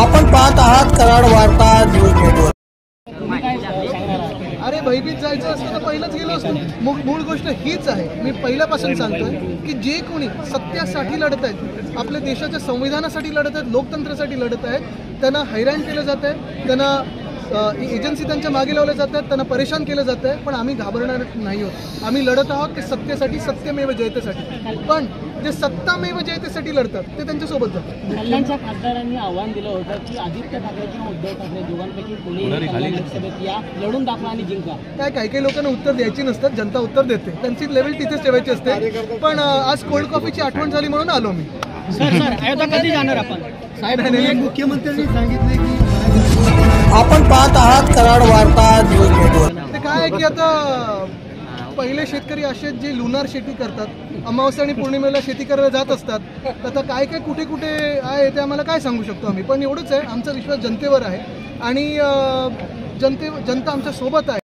आपण पाहत आहात कराड वार्ता न्यूज नेटवर्क। अरे भयभीत जायचं असतं तर पहिलंच गेलो असतो। मूळ गोष्ट हीच आहे। मी पहिल्यापासून सांगतोय की जे कोणी सत्यासाठी लढत आहेत, आपल्या देशाच्या संविधानासाठी लढत आहेत, लोकतंत्रासाठी लढत आहेत, त्यांना हैराण केलं जात आहे, त्यांना एजन्सी त्यांच्या मागे लावल्या जातात, त्यांना परेशान केलं जात आहे। पण आम्ही घाबरणार नाही आहोत। आम्ही लढत आहोत ते सत्तेसाठी, सत्यमेव जयतेसाठी। पण जे सत्तामेव जयतेसाठी लढतात ते त्यांच्यासोबत जातात। कल्याणच्या खासदारांनी आव्हान दिलं होतं की आदित्य ठाकरे किंवा उद्धव ठाकरे दोघांपैकी कोणी लोकसभेत या, लढून दाखवा आणि जिंका। काही लोकांना उत्तर द्यायची नसतात, जनता उत्तर देते, त्यांची लेवल तिथेच ठेवायची असते। पण आज कोल्ड कॉफीची आठवण झाली म्हणून आलो मी। सर अयोध्या कधी जाणार आपण? साहेब, मुख्यमंत्र्यांनी सांगितले की आपण पाहत आहात कराड वार्ता न्यूज नेटवर्क। ते काय आहे की आता पहिले शेतकरी असे जे लुनार शेती करतात, अमावस्या आणि पौर्णिमेला शेती करायला जात असतात। आता काय कुठे कुठे आहे ते आम्हाला काय सांगू शकतो आम्ही। पण एवढंच आहे, आमचा विश्वास जनतेवर आहे आणि जनता आमच्या सोबत आहे।